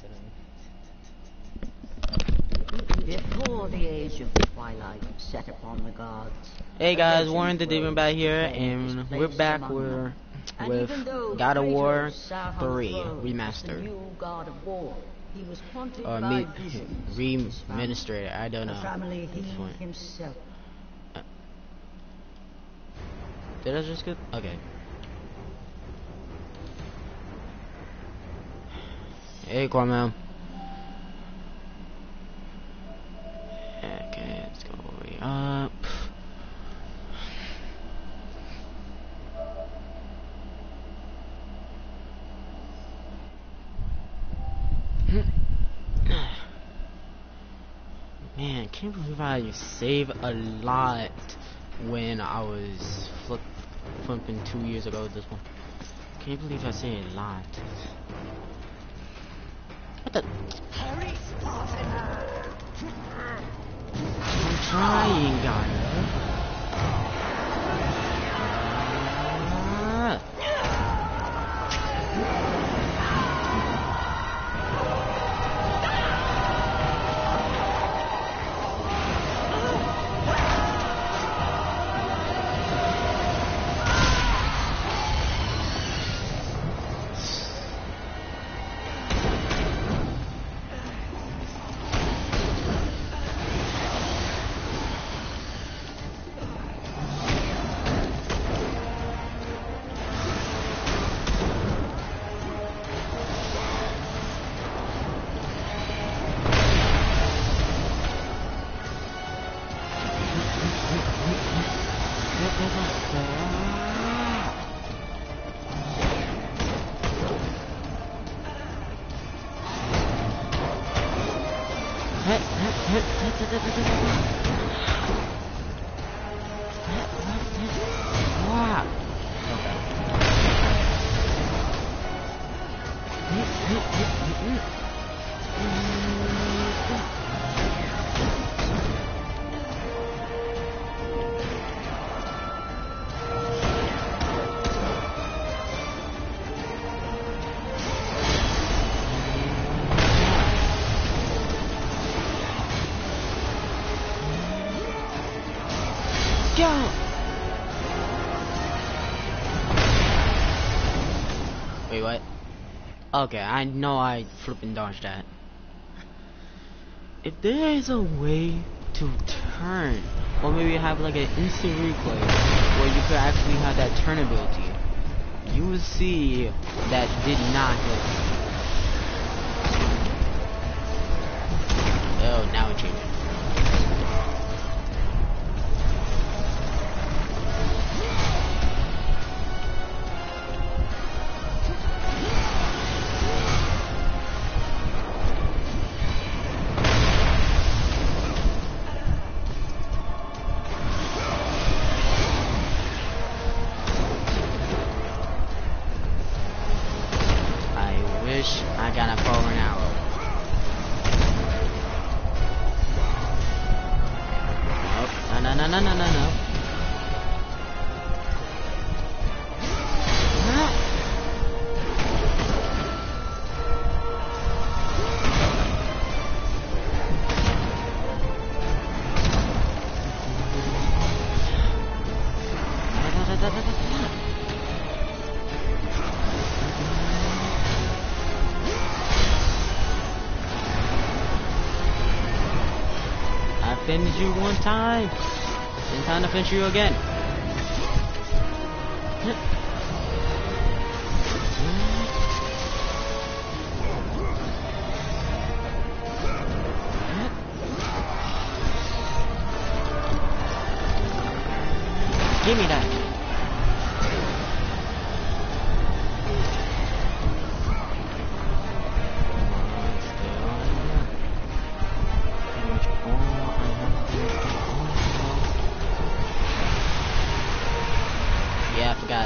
Before the age of twilight set upon the gods. Hey guys, Warren the Demon back here, and we're back with God of War 3 Remastered. Or Remastered, I don't know. Did I just get? Okay. Hey, Cormel. Okay, let's go way up. Man, can't believe I saved a lot when I was flipping 2 years ago with this one. Can't believe I saved a lot. What the? I'm trying, guys. Wait, what? Okay, I know I flipping dodged that. If there is a way to turn, or maybe have like an instant replay where you could actually have that turn ability, you will see that did not hit. Oh, now it changed. I got a bow and arrow. Nope. No. Finish you one time, then time to finish you again. Give me that. Yeah, I forgot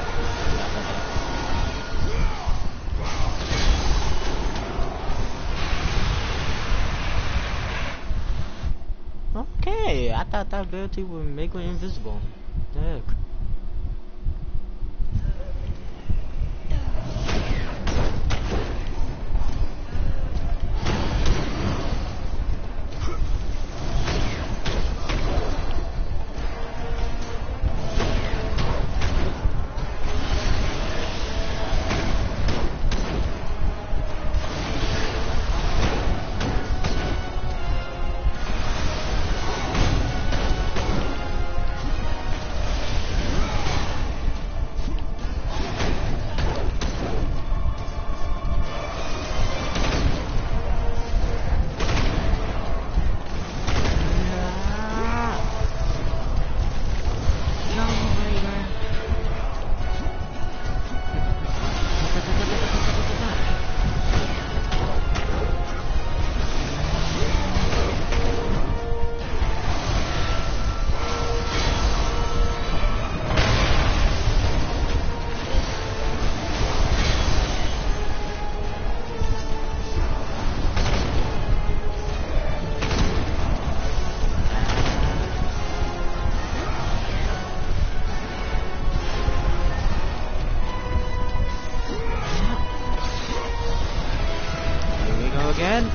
that. Okay, I thought that ability would make me invisible. Heck. again.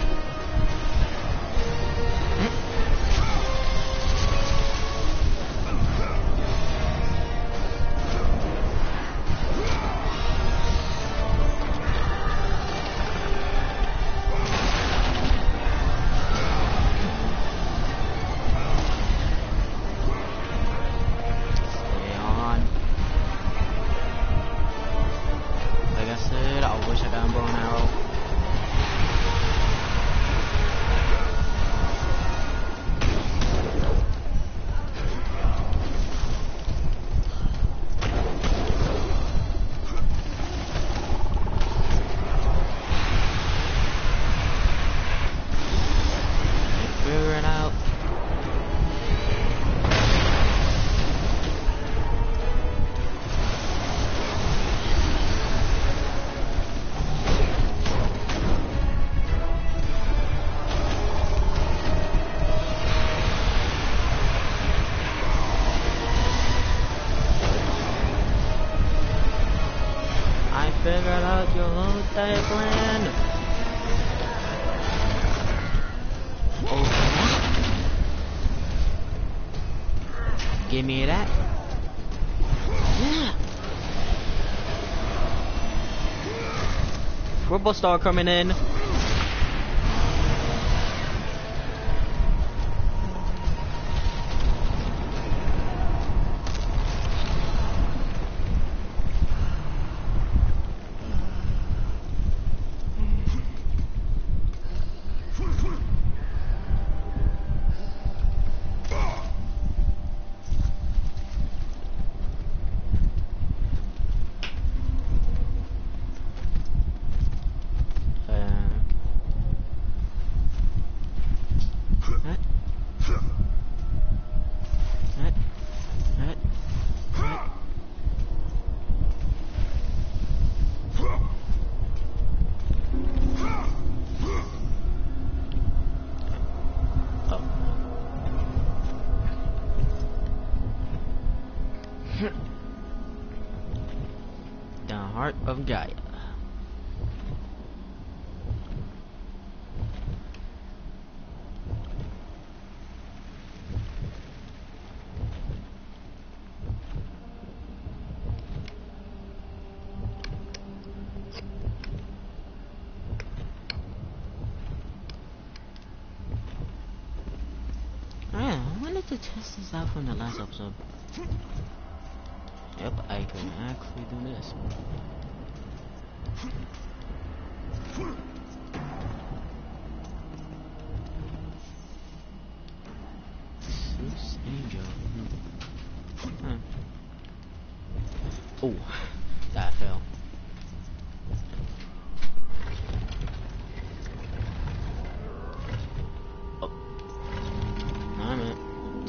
Figured out your whole day plan. Oh, give me that. Yeah. Turbo Star coming in. The heart of Gaia. I wanted to test this out from the last episode. Yep, I can actually do this. Zeus Angel. Oh, that fell. Oh, I'm it.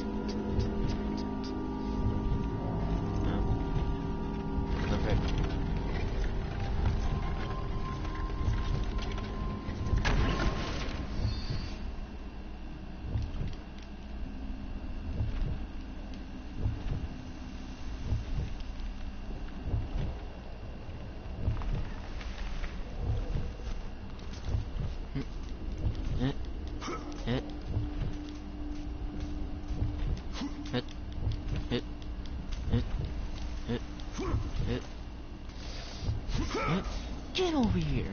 Get over here.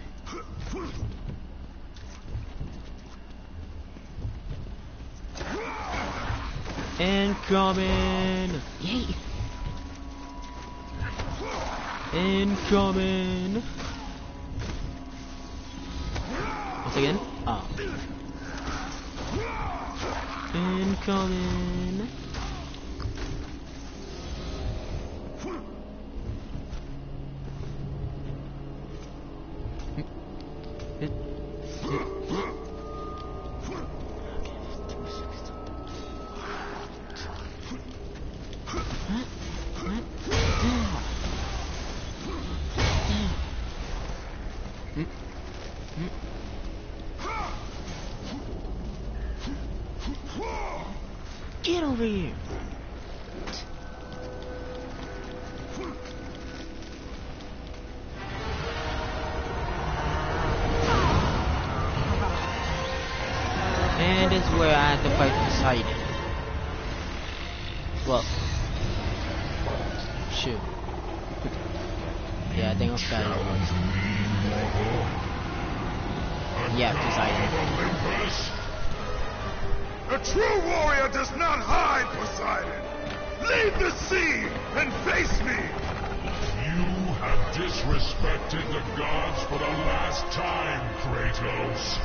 Incoming! Yay! Incoming! Once again? Oh. Incoming! Get over here! And this is where I had to fight Poseidon. Well, shoot. Yeah, I think Poseidon was. Yeah, Poseidon. A true warrior does not hide, Poseidon. Leave the sea and face me. You have disrespected the gods for the last time, Kratos.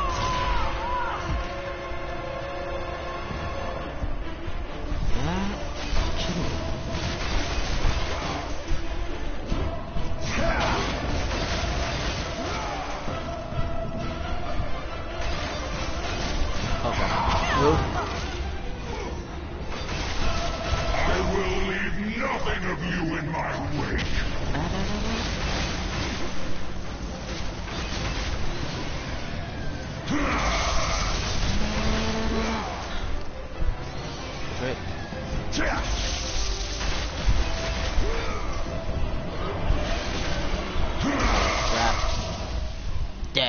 I will leave nothing of you in my wake. Right. Crap. Dead.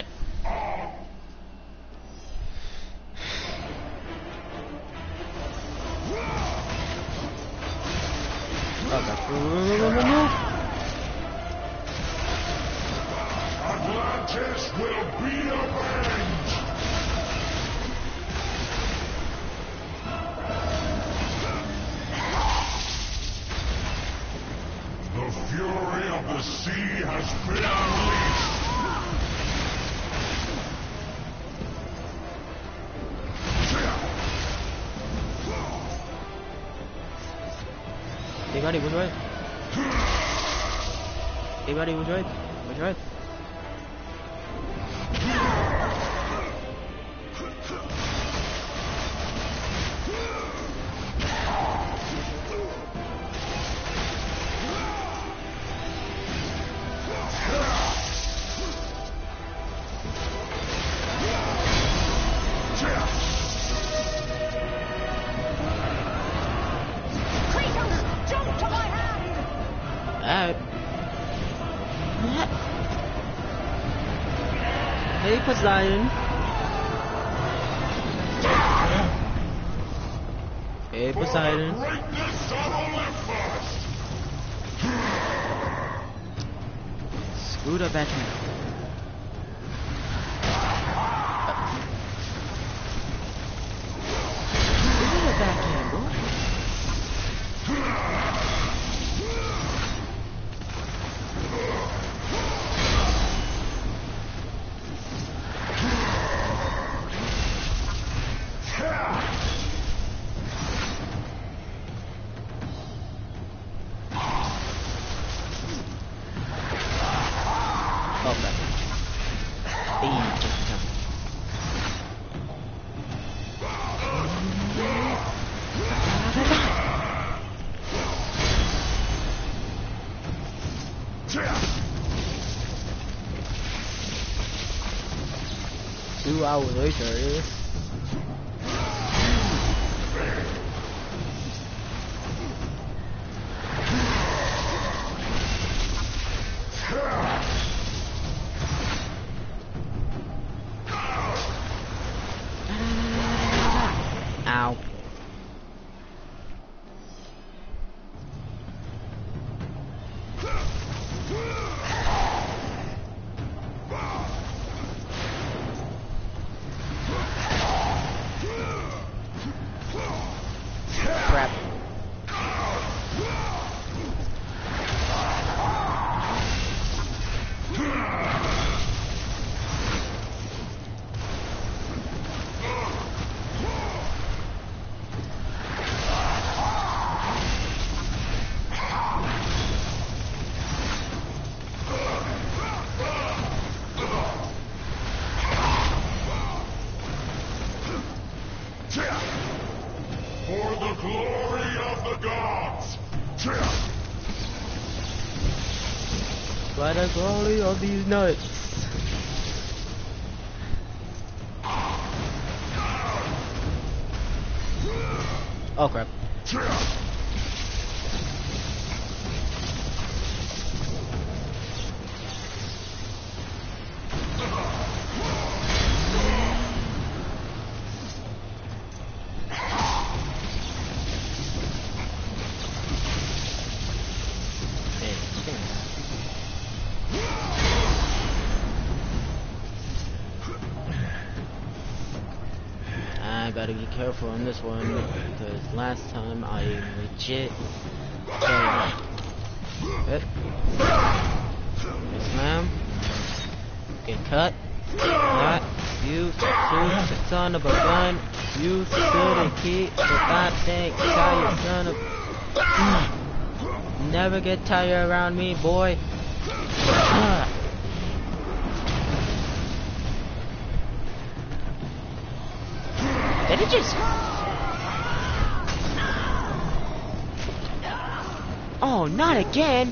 Atlantis will be avenged. The fury of the sea has been unleashed. Hey buddy, which way? Hey buddy, which way? Which way? Hey Poseidon. Hey Poseidon. Greatness of Olympus. Screw the Batman. Screw the backhand, boy. Two hours later. Ow. Crap. For the glory of the gods. By the glory of these nuts. Oh crap. gotta be careful on this one because last time I legit failed. Yes, ma'am. Get cut. Cut. You stupid son of a gun. You shouldn't keep the goddamn tire, son of. Never get tired around me, boy. Did it just... Oh, not again!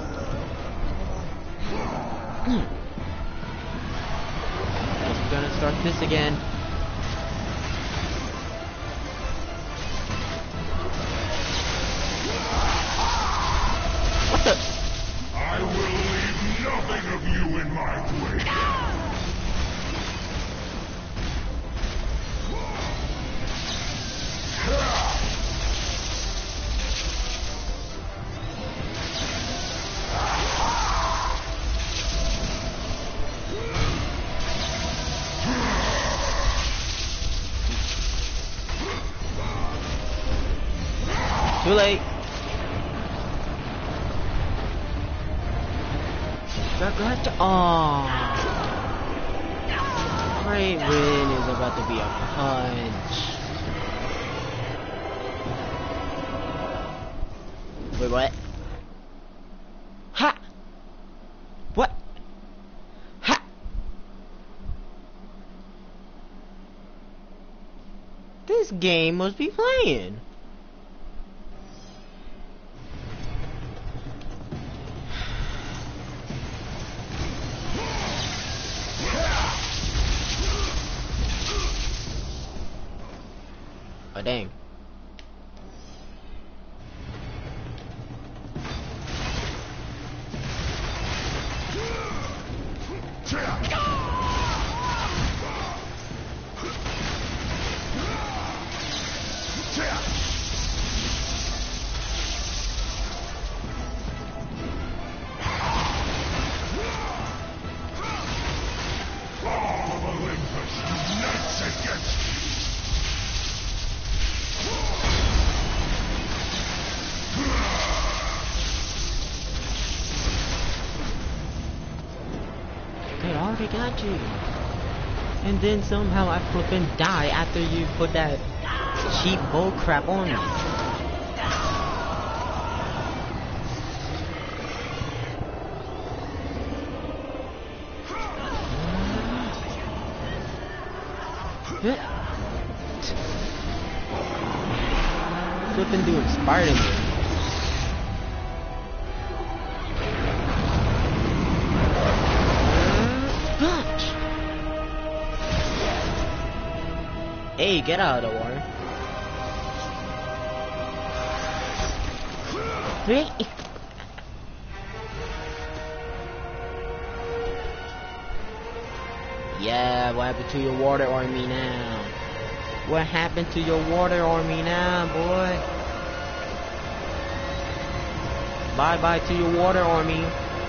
Guess we're gonna start this again. What the? I will leave nothing of you in my wake. Too late. Oh. Great win is about to be a punch. Wait, what? Ha! What? Ha! This game must be playing. Oh, dang. They already got you. And then somehow I flippin' die after you put that cheap bull crap on me. Flippin' doing Spider-Man. Hey, get out of the water. Yeah, what happened to your water army now? What happened to your water army now, boy? Bye-bye to your water army.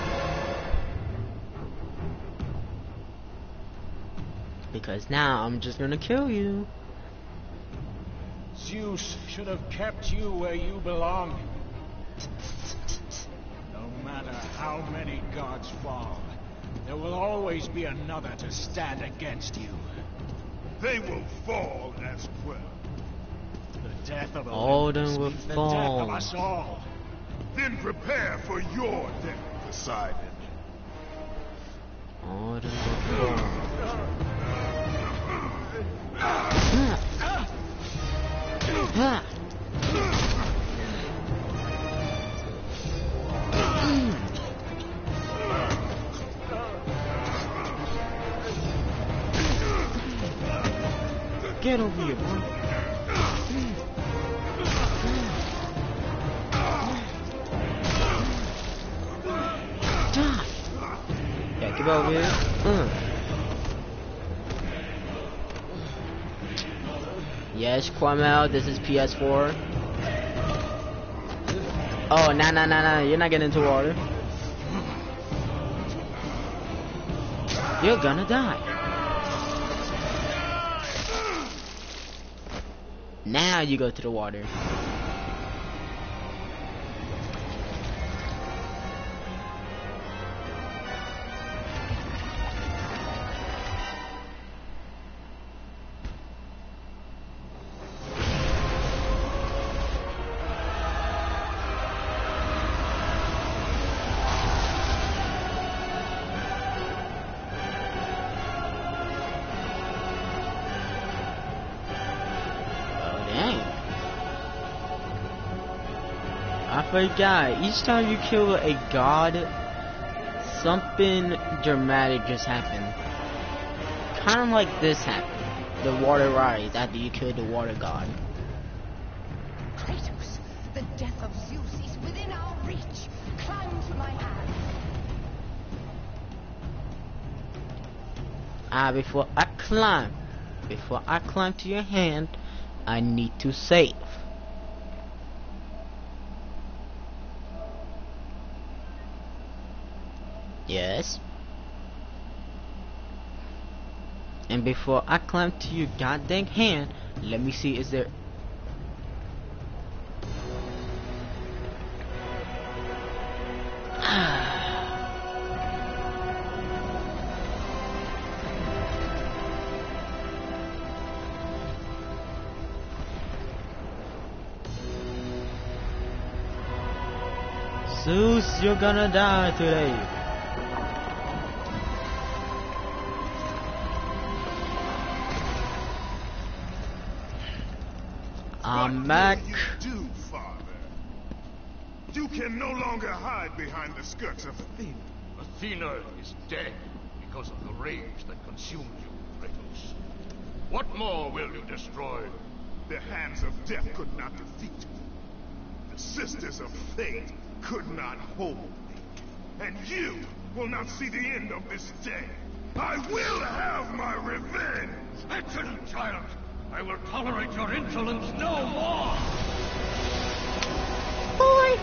Because now I'm just gonna kill you. Zeus should have kept you where you belong. No matter how many gods fall, there will always be another to stand against you. They will fall as well. The death of Olympus will means the fall. death of us all. Then prepare for your death, Poseidon. Olympus will fall. Get over here, boy. Die. Yeah, get over here. Yes, Kwamel, this is PS4. Oh, nah, you're not getting into water. You're gonna die. Now you go to the water. I forgot, each time you kill a god, something dramatic just happened. Kind of like this happened. The water rise after you killed the water god. Kratos, the death of Zeus is within our reach. Climb to my hand. Before I climb to your hand, I need to save. Yes. And before I climb to your goddamn hand, let me see, is there... Zeus, you're gonna die today. I'm back. What will you do, Father? You can no longer hide behind the skirts of Athena. Athena is dead because of the rage that consumed you, Kratos. What more will you destroy? The hands of death could not defeat me. The sisters of fate could not hold me. And you will not see the end of this day. I will have my revenge! Excellent, child! I will tolerate your insolence no more! Boy!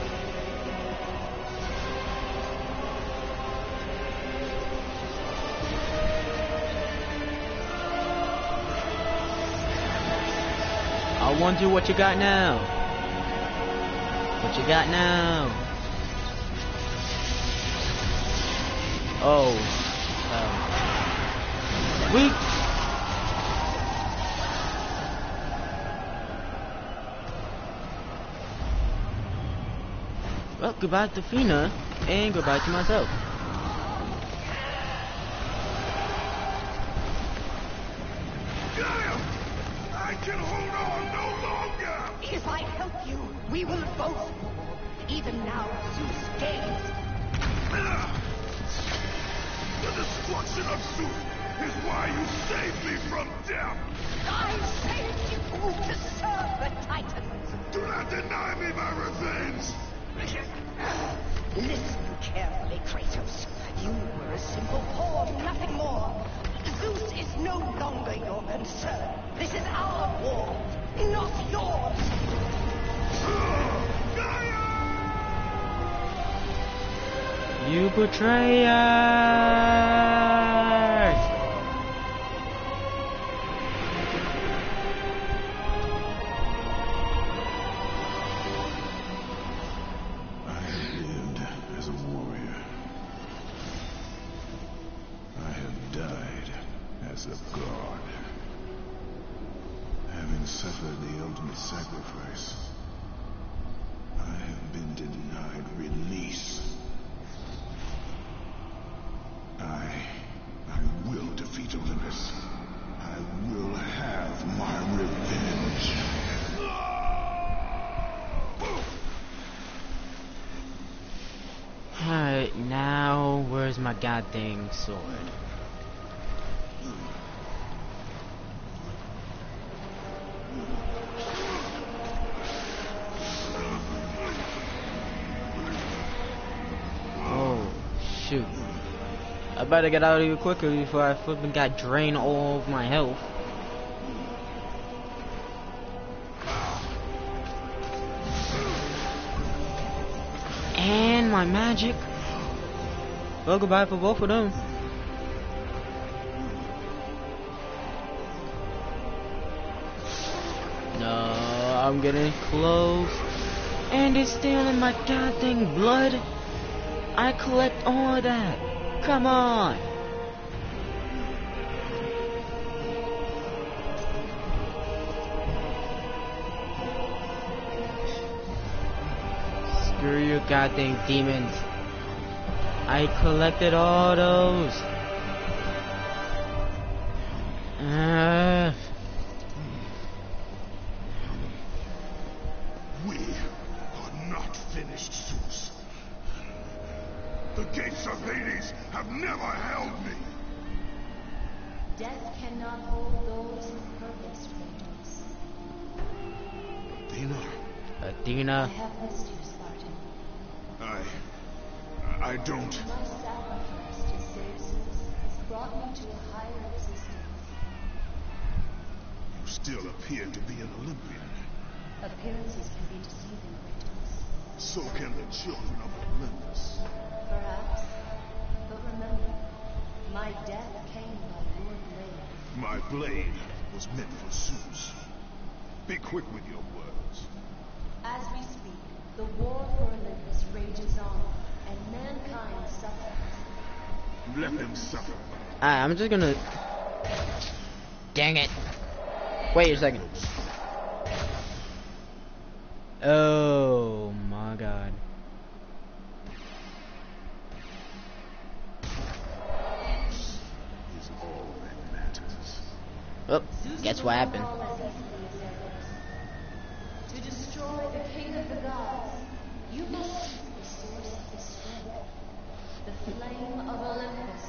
I wonder what you got now. What you got now? Oh. Weak. Well, goodbye to Fina, and goodbye to myself. I can hold on no longer! If I help you, we will both fall. Even now, Zeus gains. The destruction of Zeus is why you saved me from death! I saved you to serve the Titans. Do not deny me my revenge! Listen carefully, Kratos. You were a simple pawn, nothing more. Zeus is no longer your concern. This is our war, not yours. You betrayer! I have lived as a warrior. I have died as a god. Having suffered the ultimate sacrifice, I have been denied release. I will defeat Olympus. I will have my revenge. Alright, now where's my goddamn sword? Oh, shoot. I better get out of here quicker before I flipping got drained all of my health. And my magic. Well, goodbye for both of them. No, I'm getting close. And it's stealing my goddamn blood. I collect all of that. Come on. Screw you goddamn demons. I collected all those. We are not finished, Zeus. The gates of Hades have never held me. Death cannot hold those who purpose, Kratos. I Athena. have missed you, Spartan. I don't. My sacrifice to save Zeus has brought me to a higher existence. You still appear to be an Olympian. Appearances can be deceiving, Kratos. So can the children of Olympus. Perhaps. But remember, my death came by your blade. My blade was meant for Zeus. Be quick with your words. As we speak, the war for Olympus rages on, and mankind suffers. Let them suffer. I'm just gonna... Dang it. Wait a second. Oh my god. Is all that matters. Oh, guess what happened? To destroy the king of the gods, you must seek the source of his strength, the flame of Olympus.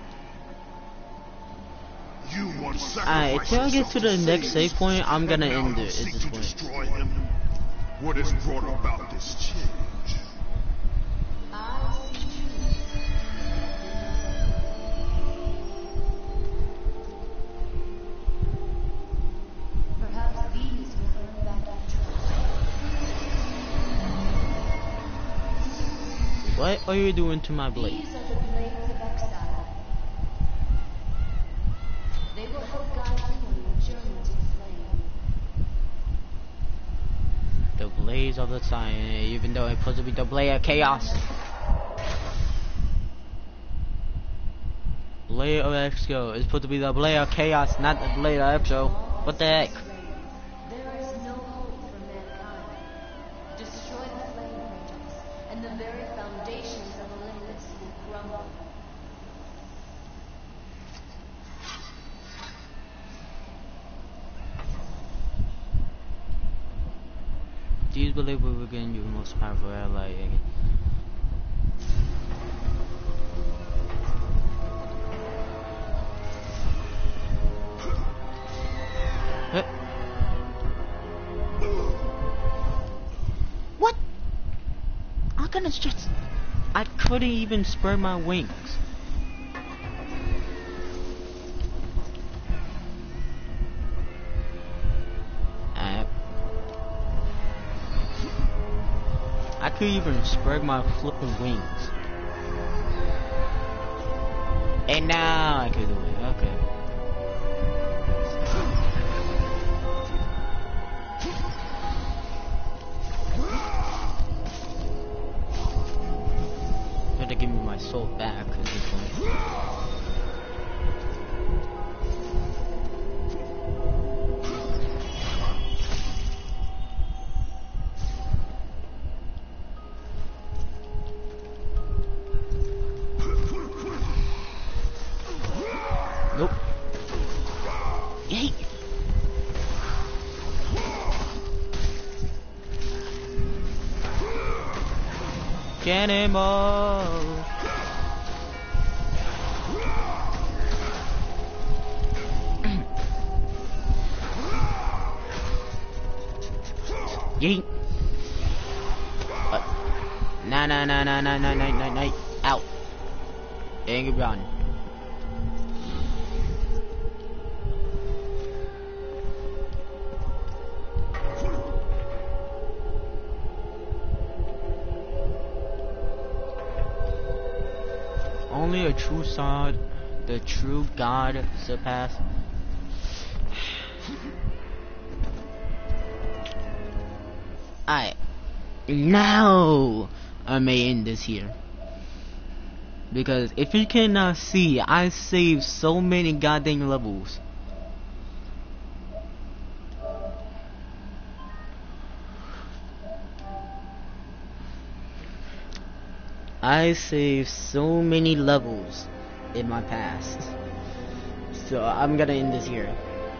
You want Alright, sacrifice till I get to the yourself next save point, I'm gonna and now end you it at seek this to point. destroy him? What has brought about this change? I see truth. Perhaps these will earn back your trust. What are you doing to my blade? These are the blades of exile. They will help guide you on your journey to the flame. The blaze of the sun, even though it's supposed to be the blade of chaos. Blade of Exo is supposed to be the blade of chaos, not the blade of Exo. What the heck? There is no hope for mankind. Destroy the flame, Kratos, and the very foundations of Olympus will crumble. Do you believe we will gain your most powerful ally again? What? I couldn't just... I couldn't even spread my wings. I could even spread my flipping wings. And now I can do it. Okay. You have to give me my soul back at this point. Nope. Yay! Cannonball! Yeet! Nah. Out. And get gone. Only a true sword, the true God surpass. Alright. Now I may end this here. Because if you cannot see, I saved so many goddamn levels. I saved so many levels in my past. So I'm gonna end this here.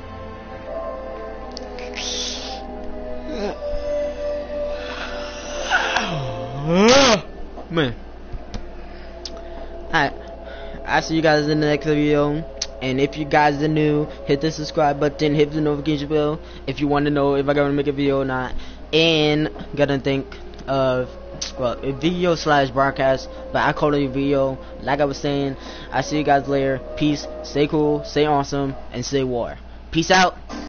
Man. Alright. I'll see you guys in the next video. And if you guys are new, hit the subscribe button, hit the notification bell if you want to know if I'm gonna make a video or not. And gotta think of, well, a video / broadcast, but I call it a video. Like I was saying, I'll see you guys later. Peace, stay cool, stay awesome, and stay war. Peace out.